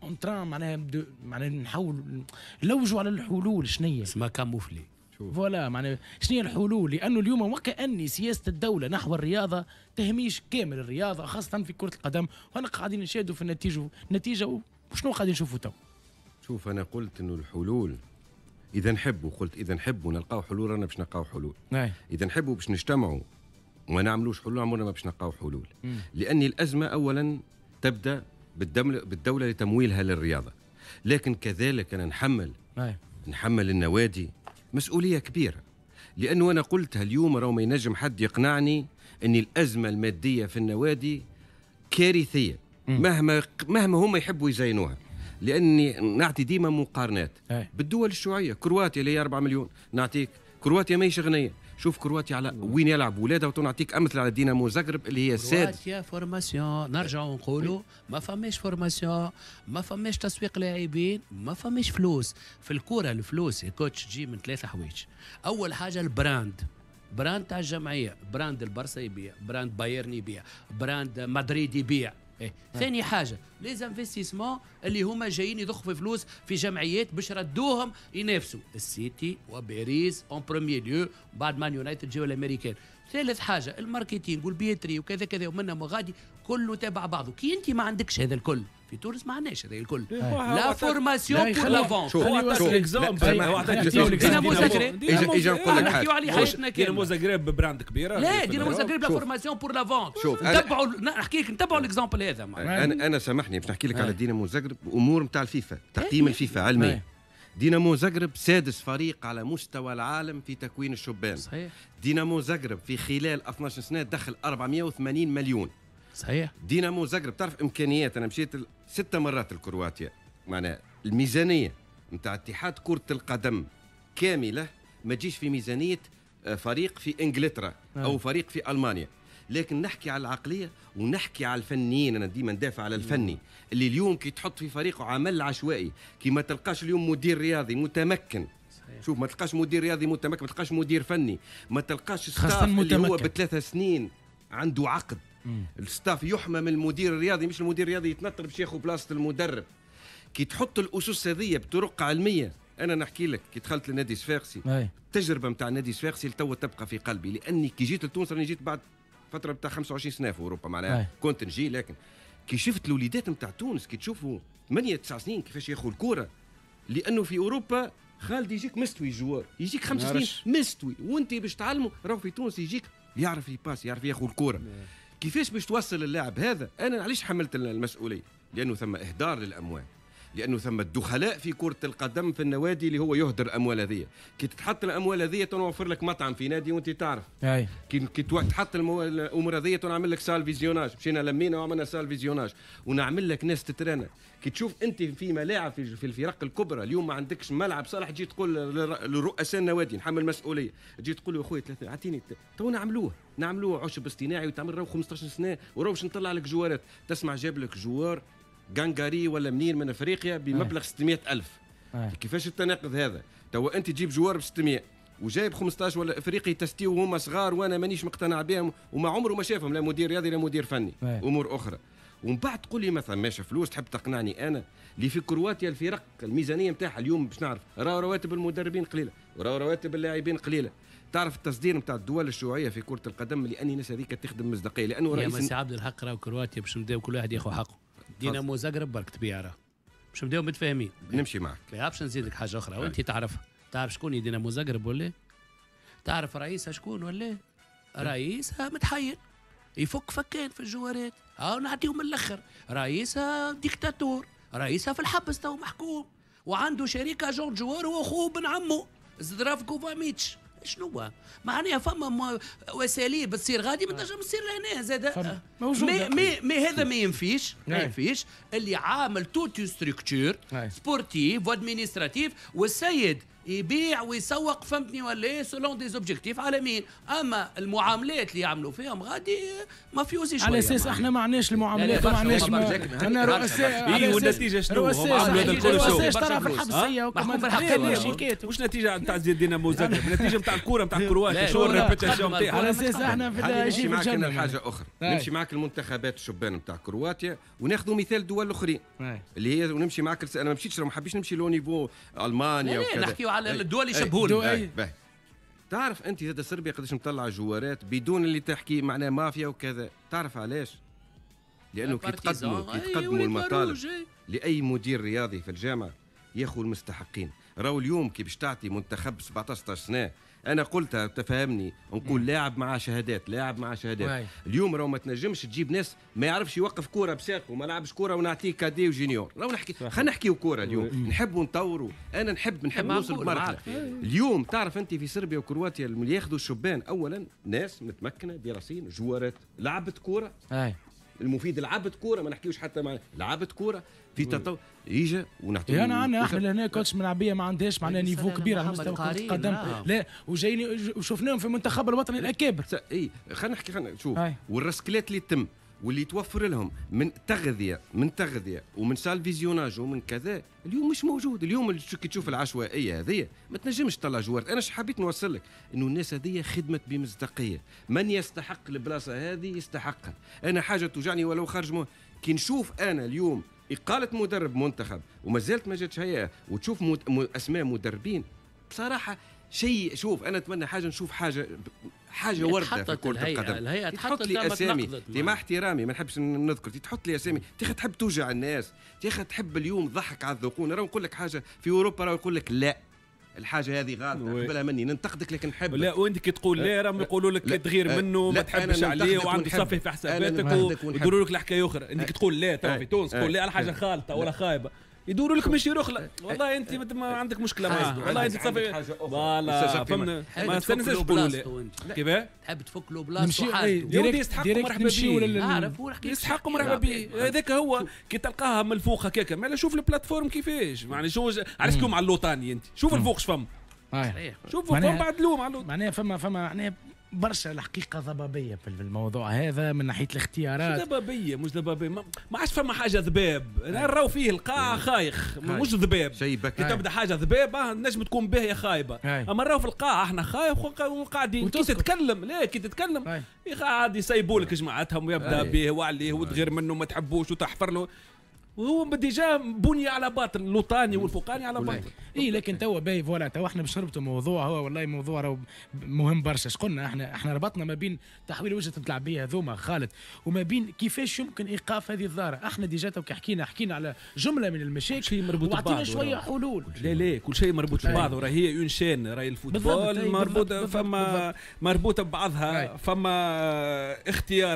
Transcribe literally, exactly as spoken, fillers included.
اون تران معناها معناها نحاول نلوجوا على الحلول. شنية اسمها كاموفلي فوالا معناها شنية الحلول؟ لانه اليوم وكأني سياسه الدوله نحو الرياضه تهميش كامل الرياضه خاصه في كره القدم، وانا قاعدين نشاهدوا في النتيجه النتيجه وشنو قاعدين نشوفوا تو. شوف انا قلت انه الحلول اذا نحبوا، قلت اذا نحبوا نلقاو حلول رانا باش نلقاو حلول. نعم. اذا نحبوا باش نجتمعوا وما نعملوش حلول عمرنا ما باش نلقاو حلول. مم. لان الازمه اولا تبدا بالدوله لتمويلها للرياضه، لكن كذلك انا نحمل نعم. نحمل النوادي مسؤوليه كبيره، لانه انا قلتها اليوم راهو ما ينجم حد يقنعني ان الازمه الماديه في النوادي كارثيه. مم. مهما مهما هم يحبوا يزينوها، لاني نعطي ديما مقارنات أي. بالدول الشيوعيه. كرواتيا اللي هي أربعة مليون نعطيك، كرواتيا ماهيش غنيه، شوف كرواتيا على وين يلعب ولادها، ونعطيك امثله على دينامو زغرب اللي هي ساد. كرواتيا فورماسيون، نرجعوا نقولوا ما فماش فورماسيون، ما فماش تسويق لاعبين، ما فماش فلوس. في الكره الفلوس يا كوتش تجي من ثلاثه حوايج. اول حاجه البراند، براند تاع الجمعيه، براند البرسا يبيع، براند بايرن يبيع، براند مدريد يبيع. إيه. ثاني حاجه لي انفستيسمون اللي هما جايين يضخوا في فلوس في جمعيات باش ردوهم ينافسوا السيتي وباريس اون بروميير ليو، بعد مان يونايتد جاوا الامريكان. ثالث حاجه الماركتينغ والبيتري وكذا كذا ومنهم وغادي كله تابع بعضه. كي انت ما عندكش هذا الكل في تونس ما عندناش هذا الكل. لا فورماسيون بور لا فونت. شوف دينامو زغرب اجا نقول لك حاجه، عليه حياتنا دينامو زغرب براند كبيره. لا دينامو زغرب لا فورماسيون بور لا فونت. نتبعوا نحكي لك نتبعوا الاكزامبل هذا. انا انا سامحني باش نحكي لك على دينامو زغرب امور نتاع الفيفا، تقييم الفيفا علميا. دينامو زغرب سادس فريق على مستوى العالم في تكوين الشبان. صحيح. دينامو زغرب في خلال اثناش سنه دخل أربعمائة وثمانين مليون. صحيح. دينامو زغرب تعرف امكانيات، انا مشيت ست مرات لكرواتيا، معناها الميزانيه نتاع اتحاد كره القدم كامله ما تجيش في ميزانيه فريق في انجلترا او فريق في المانيا. لكن نحكي على العقليه ونحكي على الفنيين. انا ديما ندافع على الفني اللي اليوم كي تحط في فريقه عمل عشوائي، كي ما تلقاش اليوم مدير رياضي متمكن. صحيح. شوف ما تلقاش مدير رياضي متمكن، ما تلقاش مدير فني، ما تلقاش ستاف اللي هو بثلاث سنين عنده عقد. مم. الستاف يحمى من المدير الرياضي، مش المدير الرياضي يتنطر باش ياخذ بلاصه المدرب. كي تحط الاسس هذه بطرق علميه، انا نحكي لك كي دخلت لنادي صفاقسي التجربه نتاع نادي صفاقسي لتو تبقى في قلبي، لاني كي جيت لتونس راني جيت بعد فتره بتاع خمسة وعشرين سنه في اوروبا معناها كنت نجي، لكن كي شفت الوليدات نتاع تونس كي تشوفوا ثمانية تسع سنين كيفاش ياخذوا الكره، لانه في اوروبا خالد يجيك مستوي الجوار، يجيك خمس سنين مستوي، وانت باش تعلمه راهو في تونس يجيك يعرف يباس يعرف ياخذ الكره. كيفاش باش توصل اللاعب هذا؟ انا علاش حملت المسؤوليه؟ لانه ثم اهدار للاموال، لانه ثم الدخلاء في كره القدم في النوادي اللي هو يهدر الاموال هذه. كي تتحط الاموال هذه تنوفر لك مطعم في نادي وانت تعرف. اي كي كي تحط الامور هذه تنعمل لك سال فيزيوناج، مشينا لمينا وعملنا سال فيزيوناج ونعمل لك ناس تترانا. كي تشوف انت في ملاعب في, في الفرق الكبرى اليوم ما عندكش ملعب صالح، تجي تقول لرؤساء النوادي نحمل مسؤوليه، تجي تقول له يا خويا ثلاثه اعطيني تو نعملوه نعملوه عشب اصطناعي وتعمل راهو خمسطاش سنه وراهو باش نطلع لك جوارات. تسمع جاب لك جوار غانغاري ولا منين من افريقيا بمبلغ ستمائة ألف. آه. كيفاش التناقض هذا؟ تو انت تجيب جوار ب ستمائة وجايب خمسطاش ولا افريقي تستيو وهم صغار وانا مانيش مقتنع بهم وما عمره ما شافهم لا مدير رياضي لا مدير فني. آه. امور اخرى. ومن بعد تقول لي مثلا ماشي فلوس تحب تقنعني انا اللي في كرواتيا الفرق الميزانيه نتاعها اليوم باش نعرف راهو رواتب المدربين قليله وراهو رواتب اللاعبين قليله. تعرف التصدير نتاع الدول الشيوعيه في كره القدم لاني الناس هذيك تخدم مصداقيه لانه رئيس يا مسي عبد الحق راهو كرواتيا باش نبداو كل واحد ياخذ حقه. دينامو زغرب برك تبيع راه باش نبداو متفاهمين. نمشي معك. لا باش نزيدك حاجه اخرى وانت تعرفها. تعرف شكون دينامو زغرب ولا؟ تعرف رئيسها شكون ولا؟ رئيسها متحير يفك فكان في الجوارات. اه نعطيهم من الاخر. رئيسها ديكتاتور، رئيسها في الحبس تو محكوم وعنده شركه جون جوار واخوه بن عمه زدرافكوفاميتش. شنو معناها فما وساليب تصير غادي ما تنجم تصير لهنا زاد مي مي مي هذا ما ينفيش ما ينفيش اللي عامل توت ستركتور سبورتيف وادمينستراتيف والسيد يبيع ويسوق فهمتني ولا ايه سولون دي زوبجيكتيف على مين؟ اما المعاملات اللي يعملوا فيهم غادي مافيوزي شويه على اساس احنا ما عندناش المعاملات وما عندناش انا رؤساء اي والنتيجه شنو؟ هم عملوا هذا الكل رؤساء شو؟ طرف الحبسيه وكمان بالحقيقه مش نتيجه نتاع زياد دينامو زغرب، النتيجه نتاع الكوره نتاع كرواتيا شو الريبيتاسيون نتاعها. على اساس احنا في نمشي شيء معك في انا الجنه. حاجه اخرى، نمشي معك المنتخبات الشبان نتاع كرواتيا وناخذوا مثال دول الاخرين اللي هي ونمشي معك. انا ما مشيتش ما حبيتش نمشي لو نيفو المانيا لا وكذا، نحكيو على الدول اللي يشبهونا. تعرف انت هذا صربيا قداش مطلع جوارات بدون اللي تحكي معناه مافيا وكذا. تعرف علاش؟ لانه كي تقدموا كي تقدموا المطالب لاي مدير رياضي في الجامعه ياخذ المستحقين. راهو اليوم كي باش تعطي منتخب سبعطاش سنه، انا قلتها تفهمني، نقول لاعب مع شهادات، لاعب مع شهادات. واي. اليوم راهو ما تنجمش تجيب ناس ما يعرفش يوقف كوره بساقه وما لعبش كوره ونعطيه كادي وجينيور. راهو نحكي خلينا نحكيو كوره اليوم، نحبوا نطوروا، انا نحب نحب نوصل لمرحله. اليوم تعرف انت في صربيا وكرواتيا اللي ياخذوا الشبان اولا ناس متمكنه دراسيين جوارات لعبت كوره. اي المفيد لعبت كوره، ما نحكيوش حتى مع لعبت كوره في تطور يجي ونحكي. انا عندنا احنا لهنا كوتش ملعبيه ما عندهاش معناها نيفو كبير على مستوى كرة القدم، لا وجايين وشفناهم في المنتخب الوطني الاكابر. اي خلينا نحكي خلينا نشوف والرسكلات اللي تم واللي يتوفر لهم من تغذيه من تغذيه ومن سال فيزيوناج ومن كذا اليوم مش موجود. اليوم كي تشوف العشوائيه هذه ما تنجمش تطلع جوار. انا حبيت نوصل لك انه الناس هذه خدمت بمصداقيه، من يستحق البلاصه هذه يستحقها. انا حاجه توجعني ولو خارج مو... كي نشوف انا اليوم إقالة مدرب منتخب وما زالت ما جاتش هيئة وتشوف مد... م... أسماء مدربين بصراحة شيء. شوف أنا أتمنى حاجة نشوف حاجة حاجة وردة في كرة القدم. الهيئة تحط لي أسامي مع احترامي ما نحبش نذكر، تحط لي أسامي يا أخي تحب توجع الناس، يا أخي تحب اليوم ضحك على الذقون. راه نقول لك حاجة في أوروبا راه يقول لك لا الحاجه هذه غلط قبلها مني ننتقدك لكن نحب. لا وانت كي تقول لا راهم يقولوا لك تغير منه ما تحبش عليه وعنده صفي في حساباتك ويدوروا لك الحكايه اخرى. انت كي تقول لا تو في تونس تقول لا على حاجه خالطه ولا خايبه يدوروا لك ماشي رخله. والله انت ما عندك مشكله معاه، والله انت تصفي فوالا فهمنا ما تستناش تقولوا لا. كيفاه تحب تفك له بلاصتو حاجه يستحق مرحبا به. اعرف هو يستحق مرحبا به. هذاك هو كي تلقاها من الفوق هكاك ما شوف البلاتفورم كيفاش معناها شو علاش تلوم على اللوطاني انت شوف الفوق شفم شوف فوق بعد لوم على معناها فما فما معناها برشا الحقيقه ضبابيه في الموضوع هذا من ناحيه الاختيارات. مش ضبابيه مش ضبابيه ما, ما عادش فما حاجه ذباب. انا نراو فيه القاع خايخ مش ذباب. كي تبدا حاجه ذباب نجم تكون باهيه خايبه، اما نراو في القاع احنا خايف وقاعدين كي تتكلم لا كي تتكلم عادي يسيبوا لك جماعتهم ويبدا به وعليه وتغير منه ما تحبوش وتحفر له وهو ديجا بني على باطل اللوطاني والفوقاني على باطل. اي لكن توا باي فوالا توا احنا باش نربطوا موضوع هو والله موضوع راهو مهم برشا. اش قلنا احنا احنا ربطنا ما بين تحويل وجهه اللاعبيه هذوما خالد وما بين كيفاش يمكن ايقاف هذه الظاهره. احنا ديجا تو كي حكينا حكينا على جمله من المشاكل شيء مربوط ببعض وعطينا شويه حلول. لا لا كل شيء مربوط ببعضه. راهي هي اون شين راهي الفوتبول مربوطه فما مربوطه ببعضها فما اختيار